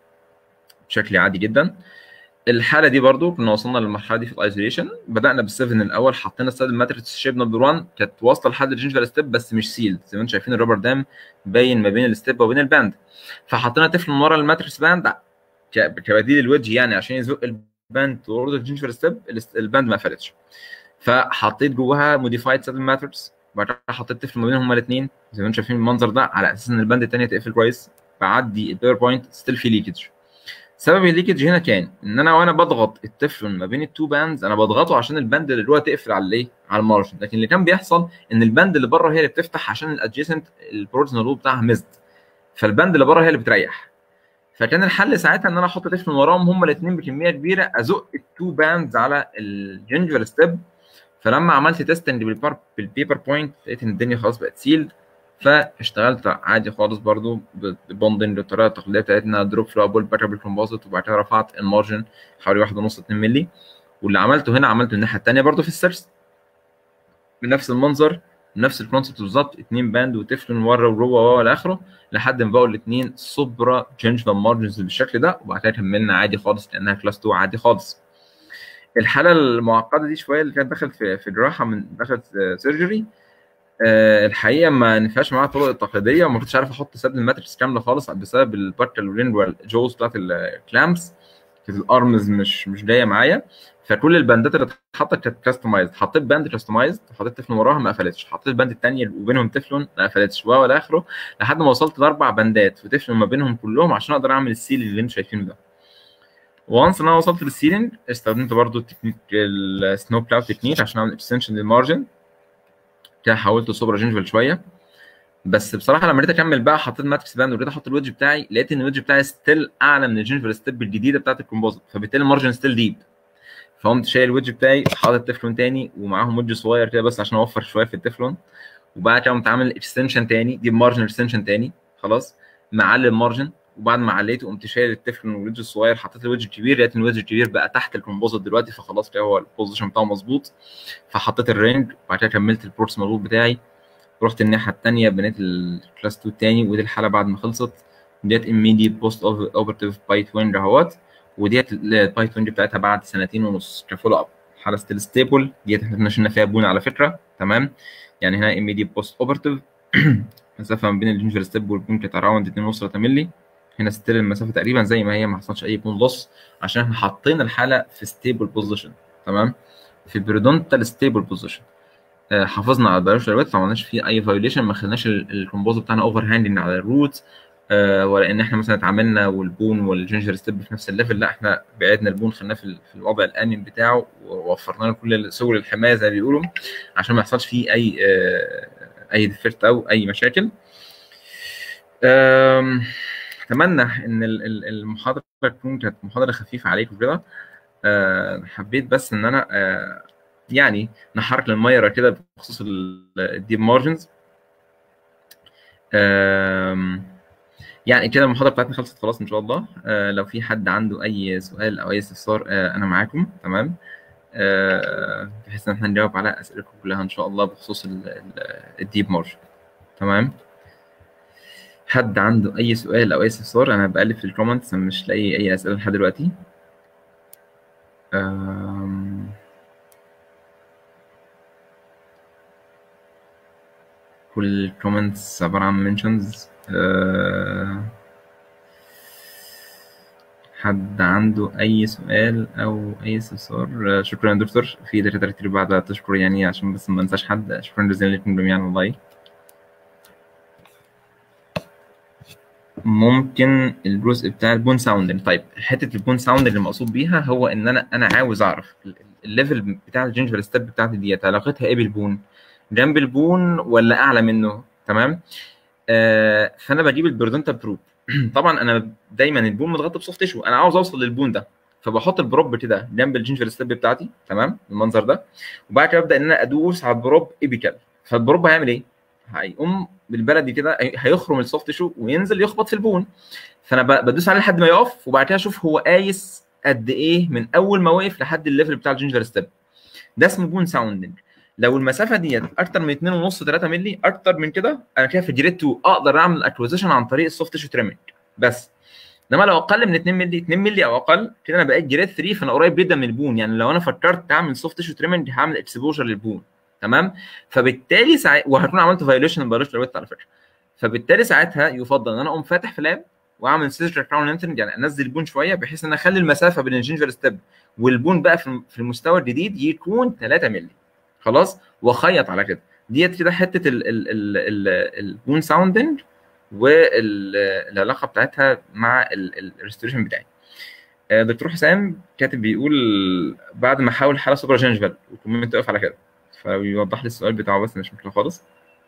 بشكل عادي جدا. الحاله دي برضو كنا وصلنا للمرحله دي في الايزوليشن، بدانا بالسفن الاول، حطينا السادل ماتريكس شيب نمبر واحد كانت واصله لحد الجينجر ستيب بس مش سيلد، زي ما انتم شايفين الرابر دام باين ما بين الستيب وبين الباند، فحطينا تeflon ورا الماتريكس باند كبديل الويدج يعني عشان يزق الباند تورد الجينجر ستيب، الباند ما قفلتش، فحطيت جواها موديفايد سادل ماتريكس، وبعد كده حطيت تeflon ما بينهم هما الاثنين زي ما انتم شايفين المنظر ده، على اساس ان الباند الثانيه تقفل كويس. بعدي البير بوينت ستيل في ليكج. سبب الليكج هنا كان ان انا وانا بضغط التeflon ما بين التو باندز، انا بضغطه عشان الباند اللي جوه تقفل على الايه؟ على المارجن، لكن اللي كان بيحصل ان الباند اللي بره هي اللي بتفتح عشان الادجيسنت البروتين رول بتاعها مزد، فالباند اللي بره هي اللي بتريح. فكان الحل ساعتها ان انا احط تeflon وراهم هما الاثنين بكميه كبيره، ازق التو باندز على الجينجر ستيب. فلما عملت تيستنج بالبيبر بوينت لقيت ان الدنيا خلاص بقت سيلد، فاشتغلت عادي خالص برضو ببوندنج بالطريقه التقليديه بتاعتنا، دروب فلو بول باك اب الكومبوزيت، وبعد كده رفعت المارجن حوالي واحد ونص اتنين مللي. واللي عملته هنا عملته الناحيه الثانيه برضو في السيرس بنفس المنظر بنفس الكونسبت بالظبط، اتنين باند وتeflon ورا وجوه والى اخره، لحد ما بقوا الاثنين سوبرا جينجر مارجنز بالشكل ده، وبعد كده كملنا عادي خالص لانها كلاس اتنين عادي خالص. الحاله المعقده دي شويه اللي كانت دخلت في في جراحه من دخلت سيرجري، أه الحقيقه ما نفعش معاها الطرق التقليديه، وما كنتش عارف احط سد الماتريكس كامله خالص بسبب الباركل والرينوال جوز بتاعت الكلامس، كانت الارمز مش مش جايه معايا، فكل الباندات اللي اتحطت كانت كاستمايزد. حطيت باند كاستمايزد، حطيت تeflon وراها ما قفلتش، حطيت الباند الثانيه وبينهم تeflon ما قفلتش، والى اخره، لحد ما وصلت لاربع باندات وتeflon ما بينهم كلهم عشان اقدر اعمل السيل اللي انتم شايفينه ده. وانس ان انا وصلت للسيلينج استخدمت برضو التكنيك السنو بلاو تكنيك عشان اعمل اكستنشن للمارجن، كده حولته سوبرا جينجفال شويه. بس بصراحه لما جيت اكمل بقى حطيت ماتريكس باند وجيت احط الويدج بتاعي، لقيت ان الويدج بتاعي ستيل اعلى من الجينجفال ستيب الجديده بتاعت الكومبوزيت، فبالتالي المارجن ستيل ديب. فقمت شايل الويدج بتاعي حاطط تeflon تاني ومعاهم ويدج صغير كده بس عشان اوفر شويه في التeflon، وبعد كده قمت عامل اكستنشن تاني، ديب مارجن اكستنشن تاني، خلاص معلي المارجن، وبعد ما عليته قمت شايل التفلون والويدج الصغير، حطيت الويدج الكبير، لقيت الويدج الكبير بقى تحت الكومبوزيت دلوقتي، فخلاص كده هو البوزيشن بتاعه مظبوط، فحطيت الرينج، وبعد كده كملت البورس مظبوط بتاعي، رحت الناحيه الثانيه بنيت الكلاس اتنين الثاني، ودي الحاله بعد ما خلصت، ديت immediate post operative بايت ويند اهوت، وديت البايت ويند بتاعتها بعد سنتين ونص كفولو اب، حاله ستيل ستيبل، ديت احنا نشلنا فيها بون على فكره، تمام. يعني هنا immediate post operative المسافه ما بين الجنجر ستيب والبون كانت اراوند اتنين ونص تلاتة مللي، هنا ستيل المسافه تقريبا زي ما هي، ما حصلش اي بون لوس، عشان احنا حاطين الحاله في ستيبل بوزيشن، تمام، في بريدونتال ستيبل بوزيشن. حافظنا على البيولوجيكال ويت، ما عملناش فيه اي فايوليشن، ما خليناش الكومبوز بتاعنا اوفر هاندنج على الروت، آه ولا ان احنا مثلا اتعاملنا والبون والجنجر ستيب في نفس الليفل، لا احنا بعدنا البون خليناه في, في الوضع الامن بتاعه، ووفرنا له كل سبل الحمايه زي ما بيقولوا، عشان ما يحصلش فيه اي آه اي ديفكت او اي مشاكل. اتمنى ان المحاضره تكون كانت محاضره خفيفه عليكم كده. أه حبيت بس ان انا أه يعني نحرك المايره كده بخصوص الديب مارجنز. أه يعني كده المحاضره بتاعتنا خلصت خلاص ان شاء الله. أه لو في حد عنده اي سؤال او اي استفسار أه انا معاكم، تمام، أه بحيث ان احنا نجاوب على اسئلتكم كلها ان شاء الله بخصوص الديب مارجن، تمام. حد عنده اي سؤال او اي استفسار؟ انا بقلب في الكومنتس مش لاقي اي اسئله لحد دلوقتي. أه كل الكومنتس عبارة عن منشنز. أه حد عنده أي سؤال أو أي استفسار؟ أه شكرا يا دكتور، في دكاترة كتير بعد تشكر يعني، عشان بس ما انساش حد. شكرا جزيلا لكم جميعا والله. ممكن الجزء بتاع البون ساوندنج. طيب حته البون ساوند اللي المقصود بيها هو ان انا انا عاوز اعرف الليفل بتاع الجينجر ستيب بتاعتي ديت علاقتها ايه بالبون، جنب البون ولا اعلى منه، تمام. آه فانا بجيب البرودنتال بروب. طبعا انا دايما البون متغطى بسوفت تيشو، انا عاوز اوصل للبون ده، فبحط البروب كده جنب الجينجر ستيب بتاعتي، تمام، المنظر ده، وبعد كده ابدا ان انا ادوس على البروب ايبيكال. فالبروب هيعمل ايه؟ هيقوم بالبلدي كده هيخرم السوفت تيشو وينزل يخبط في البون، فانا بدوس عليه لحد ما يقف، وبعد كده اشوف هو قايس قد ايه من اول ما وقف لحد الليفل بتاع الجينجر ستيب. ده اسمه بون ساوندنج. لو المسافه ديت اكتر من اتنين ونص تلاتة مللي، اكتر من كده انا كده في جريد اتنين اقدر اعمل اكوزيشن عن طريق السوفت تيشو تريمنج بس. انما لو اقل من اتنين مللي، اتنين مللي او اقل كده، انا بقيت جريد تلاتة، فانا قريب جدا من البون. يعني لو انا فكرت اعمل سوفت تيشو تريمنج هعمل اكسبوجر للبون، تمام. فبالتالي ساعتها وهكون عملت فايوليشن للبيولوجيكال ويت على فكره. فبالتالي ساعتها يفضل ان انا اقوم فاتح في لاب واعمل سيرجر كراون لينثنج، يعني انزل البون شويه بحيث ان اخلي المسافه بين الجينجر ستيب والبون بقى في المستوى الجديد يكون تلاتة مللي، خلاص، واخيط على كده. ديت كده حته البون ساوندنج والعلاقه بتاعتها مع الريستوريشن بتاعي. دكتور حسام كاتب بيقول بعد ما حاول حاله سوبر جينجفال وكومنت واقف على كده، فبيوضح لي السؤال بتاعه بس مش مشكله خالص.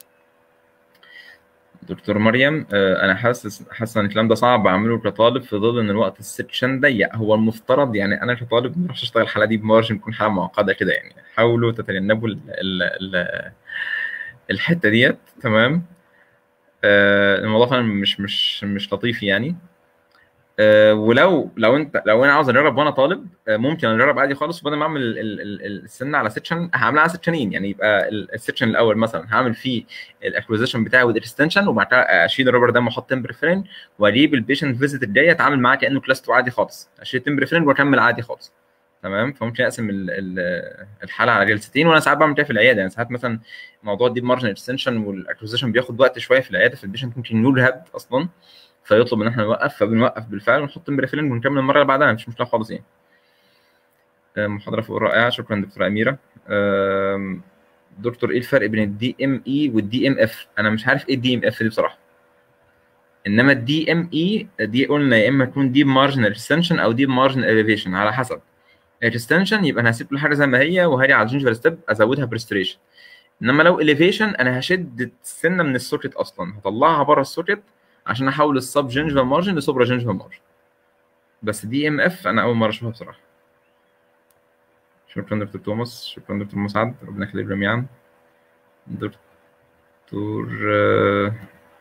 دكتور مريم انا حاسس حاسس ان الكلام ده صعب اعمله كطالب في ظل ان الوقت السكشن ضيق. هو المفترض يعني انا كطالب ما اعرفش اشتغل الحاله دي بمارجن، تكون حاله معقده كده يعني. حاولوا تتجنبوا ال ال ال الحته ديت، تمام. آه الموضوع فعلا مش مش مش لطيف يعني. آه ولو لو انت لو انا عاوز اجرب وانا طالب، آه ممكن اجرب عادي خالص، وبدل ما اعمل السنه على سيكشن هعملها على سيكشنين. يعني يبقى السيكشن الاول مثلا هعمل فيه الاكوزيشن بتاعي والاكستنشن، وبعد كده اشيل الرابر ده واحط تمبر فرين، واجيب البيشنت فيزيت الجايه اتعامل معاه كانه كلاس اتنين عادي خالص، اشيل تمبر فرين واكمل عادي خالص، تمام. فممكن اقسم الحاله على جلستين، وانا ساعات بعمل كده في العياده. يعني ساعات مثلا موضوع الديب مارجن اكستنشن والاكوزيشن بياخد وقت شويه في العياده، فالبيشنت ممكن يرهب اصلا فيطلب ان احنا نوقف، فبنوقف بالفعل ونحط بريفيلنج ونكمل المره اللي بعدها، مش مشكله خالص يعني. محاضره فوق رائعه، شكرا دكتوره اميره. دكتور ايه الفرق بين الدي ام اي والدي ام اف؟ انا مش عارف ايه الدي ام اف دي بصراحه، انما الدي ام اي دي قلنا يا اما تكون ديب مارجنال اكستنشن او ديب مارجنال اليفيشن على حسب. اكستنشن يبقى انا هسيب كل حاجه زي ما هي وهاجي على الجنجر ستيب ازودها بريستريشن، انما لو اليفيشن انا هشد السنه من السوكت اصلا، هطلعها بره السوكت عشان احول السب جنجفال مارجن لسوبرا جنجفال مارجن. بس دي ام اف انا اول مره اشوفها بصراحه. شكرا دكتور توماس، شكرا دكتور مسعد، ربنا يخليك جميعا. دكتور دكتور آه،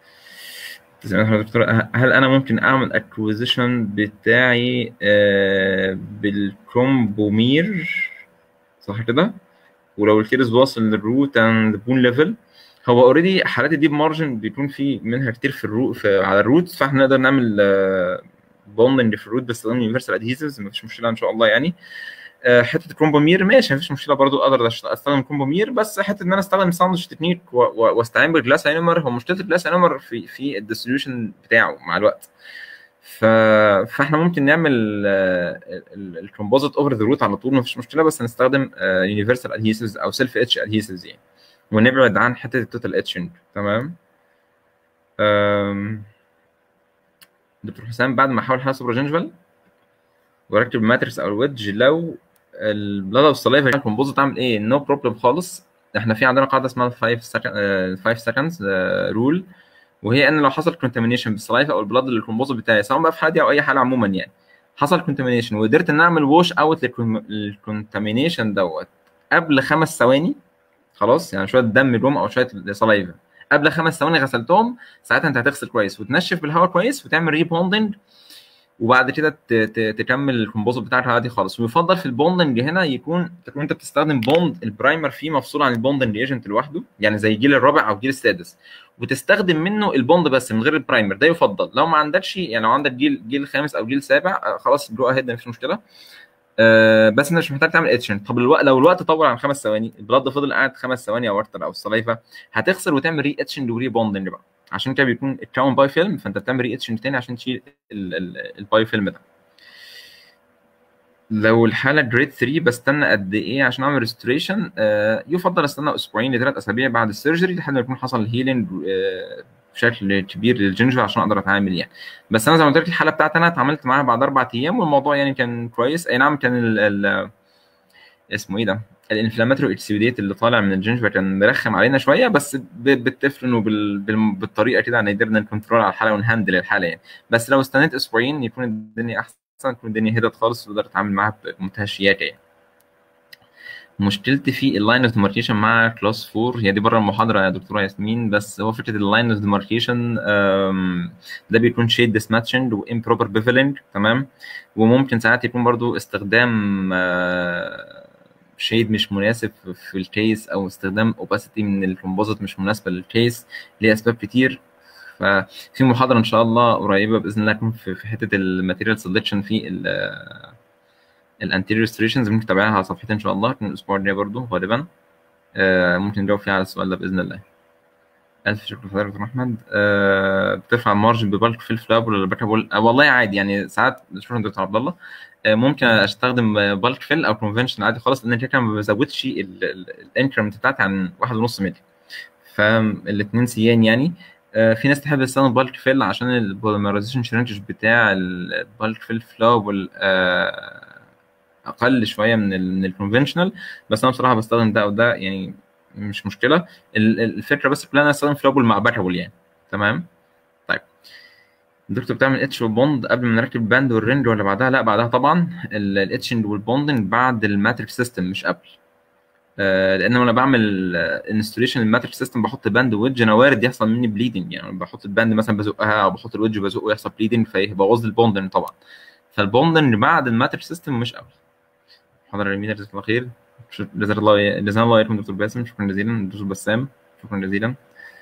دكتور هل انا ممكن اعمل اكوزيشن بتاعي آه، بالكرومبومير صح كده؟ ولو الكيرز واصل للروت اند بون ليفل، هو اوريدي حالات الديب مارجن بيكون في منها كتير في الروت في على الروت، فاحنا نقدر نعمل بوندنج في الروت باستخدام يونيفرسال ادهيسيفز، مفيش مشكله ان شاء الله يعني. آه، حته كرومبومير ماشي مفيش مشكله برضو، اقدر استخدم كرومبومير، بس حته ان انا استخدم ساندويتش تكنيك واستعين بالجلاس انيمر، هو مشكله الجلاس انيمر في في الديستريبيوشن بتاعه مع الوقت. ف... فاحنا ممكن نعمل الكومبوزيت اوفر ذا روت على طول مفيش مشكله، بس هنستخدم يونيفرسال ادهيسيفز او سيلف اتش ادهيسيفز يعني، ونبعد عن حته التوتال اتشنج. تمام. أم... دكتور حسام بعد ما احاول حاله سوبرجنجفال واركب ماتريكس او الويدج، لو البلاد والسلايفا الكومبوزيت اعمل ايه؟ نو no بروبلم خالص. احنا في عندنا قاعده اسمها خمسة سكند خمسة سكندز رول، وهي ان لو حصل كونتامينيشن بالسلايفا او البلاد للكومبوزيت بتاعي، سواء بقى في حالتي او اي حاله عموما يعني، حصل كونتامينيشن وقدرت ان اعمل ووش اوت للكونتامينيشن دوت قبل خمس ثواني، خلاص يعني شويه دم جم او شويه سلايفا قبل خمس ثواني غسلتهم، ساعتها انت هتغسل كويس وتنشف بالهواء كويس وتعمل ريبوندنج، وبعد كده تكمل الكومبوزيت بتاعك عادي خالص. ويفضل في البوندنج هنا يكون تكون انت بتستخدم بوند البرايمر فيه مفصول عن البوندنج ايجنت لوحده، يعني زي الجيل الرابع او الجيل السادس، وتستخدم منه البوند بس من غير البرايمر، ده يفضل. لو ما عندكش يعني لو عندك جيل جيل خامس او جيل سابع خلاص جو اهيد مفيش مشكله. أه بس انت مش محتاج تعمل اتشن. طب الوقت لو الوقت طول عن خمس ثواني، البلاد فضل قاعد خمس ثواني او اكتر او السلايفا، هتغسل وتعمل ري اتشن وري بوندنج بقى، عشان كده بيكون الكاون باي فيلم، فانت بتعمل ري اتشن تاني عشان تشيل الباي فيلم ده. لو الحاله جريد ثلاثة بستنى قد ايه عشان اعمل ريستوريشن؟ آه يفضل استنى اسبوعين لثلاث اسابيع بعد السيرجري لحد ما يكون حصل هيلينج آه بشكل كبير للجنجفه عشان اقدر اتعامل يعني. بس انا زي ما قلت لك الحاله بتاعتي انا اتعاملت معاها بعد اربع ايام والموضوع يعني كان كويس. اي نعم كان ال ال اسمه ايه ده الانفلاماتوري اكسيوديت اللي طالع من الجنجفه كان مرخم علينا شويه، بس بالتفرن وبالطريقه كده يعني قدرنا نكنترول على الحاله ونهندل الحاله يعني. بس لو استنيت اسبوعين يكون الدنيا احسن، تكون الدنيا هدت خالص وتقدر تتعامل معاها بمنتهى الشياكه يعني. مشكلتي في اللاين اوف ديماركيشن مع كلاس أربعة، هي دي بره المحاضره يا دكتوره ياسمين، بس هو فكره اللاين اوف ديماركيشن ده بيكون شيد ديس ماتشنج وامبروبر بيفلنج، تمام. وممكن ساعات يكون برضو استخدام شيد مش مناسب في الكيس، او استخدام اوباسيتي من الكومبوزيت مش مناسبه للكيس، ليه اسباب كتير. ففي محاضره ان شاء الله قريبه باذن الله تكون في حته الماتيريال سelection في الانتيريور ريستريشنز، ممكن تتابعها على صفحتي ان شاء الله من الاسبوع الجاي برضه غالبا. آه ممكن نجاوب فيها على السؤال ده باذن الله. الف شكر لحضرتك يا دكتور احمد. آه بترفع المارجن ببالك في الفلاب ولا الباكابول؟ آه والله عادي يعني، ساعات شكرا دكتور عبد الله. آه ممكن استخدم بالك فيل او كونفنشن عادي خالص، لان كده ما بزودش الانكرمنت بتاعتي عن واحد ونص مللي، فالاثنين سيان يعني. آه في ناس تحب تستخدم بالك فيل عشان البوليمرايزيشن شرينكج بتاع البالك فيل فلاب آه اقل شويه من ال من الكونفنشنال، بس انا بصراحه بستخدم ده او ده يعني مش مشكله. الفكره بس ان انا استخدم فلابل مع باكابل يعني. تمام. طيب الدكتور بتعمل اتش وبوند قبل ما نركب باند والرينج ولا بعدها؟ لا بعدها طبعا. الاتشنج والبوندنج بعد الماتريكس سيستم مش قبل. آه لان انا بعمل انستوليشن الماتريكس سيستم بحط باند ويدج، انا وارد يحصل مني بليدنج يعني، بحط الباند مثلا بزقها او بحط الويدج بزقه يحصل بليدنج فيبوظ البوندنج طبعا. فالبوندنج بعد الماتريكس سيستم مش قبل. حضر اليمين جزاك الله خير. جزاك الله جزاك الله خير دكتور باسم، شكرا جزيلا. دكتور بسام شكرا جزيلا.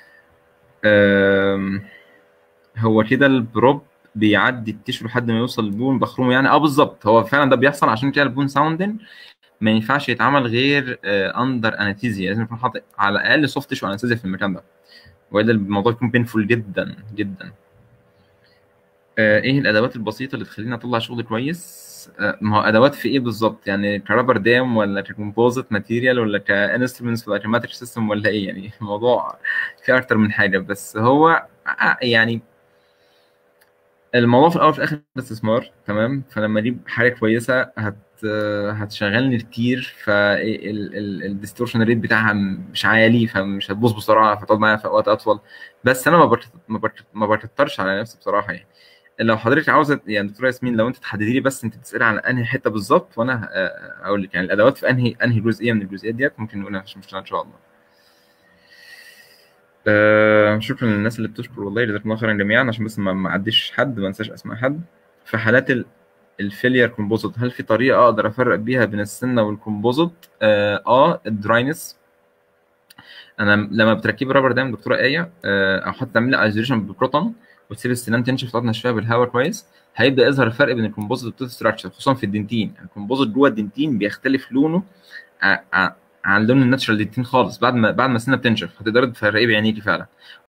هو كده البروب بيعدي التيشو لحد ما يوصل للبون بخرومه يعني؟ اه بالظبط، هو فعلا ده بيحصل، عشان كده البون ساوندن ما ينفعش يتعمل غير اندر انستيزيا، لازم يكون حاطط على الاقل سوفت تيشو انستيزيا في المكان ده، والا الموضوع يكون بينفول جدا جدا. ايه الادوات البسيطه اللي تخليني اطلع شغل كويس؟ ما هو ادوات في ايه بالظبط يعني؟ كرابر دام ولا ككومبوزيت ماتيريال ولا كانسترومنتس ولا كماتريك سيستم ولا ايه يعني؟ الموضوع فيه اكتر من حاجه، بس هو يعني الموضوع في الاول وفي الاخر استثمار، تمام. فلما اجيب حاجه كويسه هت هتشغلني كتير، فالديستورشن ريت بتاعها مش عالي، فمش هتبوظ بسرعه فتقعد معايا في وقت اطول. بس انا ما ما ما بكترش على نفسي بصراحه يعني. لو حضرتك عاوزه يعني دكتوره ياسمين، لو انت تحددي لي بس انت بتسالي على انهي حته بالظبط وانا اقول لك يعني الادوات في انهي انهي جزئيه من الجزئيات ديت، ممكن نقولها مفيش مشكله ان شاء الله. آه شكرا للناس اللي بتشكر، والله جزاكم الله خيرا جميعا. عشان بس ما ما اعديش حد، ما انساش اسماء حد. في حالات الفيلير كومبوزيت، هل في طريقه اقدر افرق بيها بين السنه والكومبوزيت؟ اه, آه الدراينس. انا لما بتركبي رابر دايما دكتوره ايه، آه، او حتى تعملي ايزوليشن ببروتون وتسيب السنان تنشف تقعد تنشفها بالهواء كويس، هيبدا يظهر الفرق بين الكومبوزيت والتوث ستراكشر، خصوصا في الدنتين. الكومبوزيت جوه الدنتين بيختلف لونه ع- ع- عن لون الناتشرال دنتين خالص. بعد ما بعد ما السنه بتنشف هتقدري تفرقيه بعينيكي فعلا.